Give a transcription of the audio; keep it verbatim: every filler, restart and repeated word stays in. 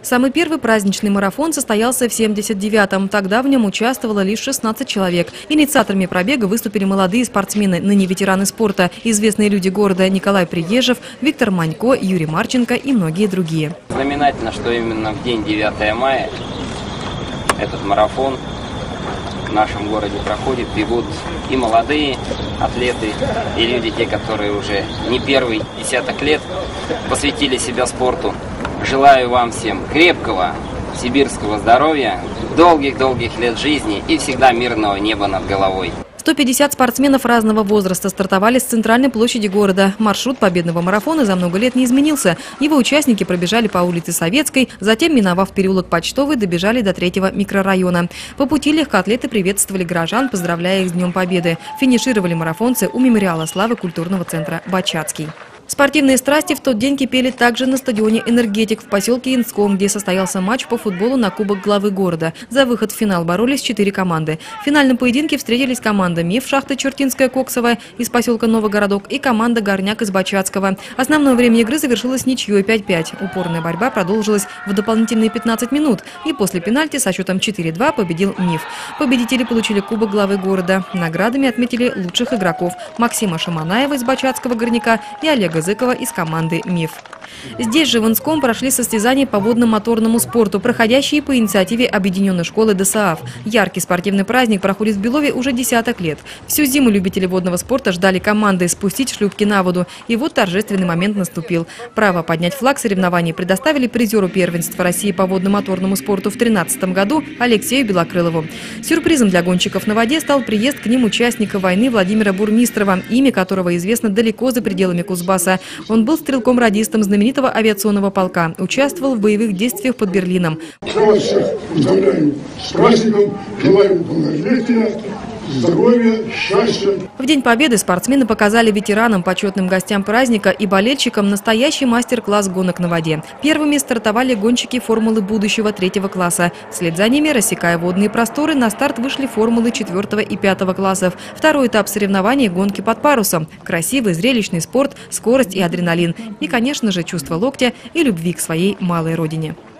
Самый первый праздничный марафон состоялся в семьдесят девятом. Тогда в нем участвовало лишь шестнадцать человек. Инициаторами пробега выступили молодые спортсмены, ныне ветераны спорта, известные люди города Николай Приезжев, Виктор Манько, Юрий Марченко и многие другие. Знаменательно, что именно в день девятого мая этот марафон в нашем городе проходит, бегут и молодые атлеты, и люди, те, которые уже не первый десяток лет посвятили себя спорту. Желаю вам всем крепкого сибирского здоровья, долгих-долгих лет жизни и всегда мирного неба над головой. сто пятьдесят спортсменов разного возраста стартовали с центральной площади города. Маршрут победного марафона за много лет не изменился. Его участники пробежали по улице Советской, затем, миновав переулок Почтовый, добежали до третьего микрорайона. По пути легкоатлеты приветствовали горожан, поздравляя их с Днем Победы. Финишировали марафонцы у мемориала славы культурного центра «Бачацкий». Спортивные страсти в тот день кипели также на стадионе «Энергетик» в поселке Инском, где состоялся матч по футболу на Кубок главы города. За выход в финал боролись четыре команды. В финальном поединке встретились команда МИФ шахты Чертинская-Коксовая из поселка Новогородок и команда «Горняк» из Бачацкого. Основное время игры завершилось ничьей пять пять. Упорная борьба продолжилась в дополнительные пятнадцать минут. И после пенальти со счетом четыре-два победил МИФ. Победители получили Кубок главы города. Наградами отметили лучших игроков Максима Шаманаева из Бачацкого «Горняка» и Олега Зыкова из команды МИФ. Здесь же в Инском прошли состязания по водно-моторному спорту, проходящие по инициативе Объединенной школы ДОСААФ. Яркий спортивный праздник проходит в Белове уже десяток лет. Всю зиму любители водного спорта ждали команды спустить шлюпки на воду. И вот торжественный момент наступил. Право поднять флаг соревнований предоставили призеру первенства России по водно-моторному спорту в две тысячи тринадцатом году Алексею Белокрылову. Сюрпризом для гонщиков на воде стал приезд к ним участника войны Владимира Бурмистрова, имя которого известно далеко за пределами Кузбасса. Он был стрелком-радистом знаменитого авиационного полка, участвовал в боевых действиях под Берлином. Я вас всех поздравляю с праздником, желаю долголетия, здоровья, счастья. В День Победы спортсмены показали ветеранам, почетным гостям праздника и болельщикам настоящий мастер-класс гонок на воде. Первыми стартовали гонщики формулы будущего третьего класса. Вслед за ними, рассекая водные просторы, на старт вышли формулы четвертого и пятого классов. Второй этап соревнований – гонки под парусом. Красивый, зрелищный спорт, скорость и адреналин. И, конечно же, чувство локтя и любви к своей малой родине.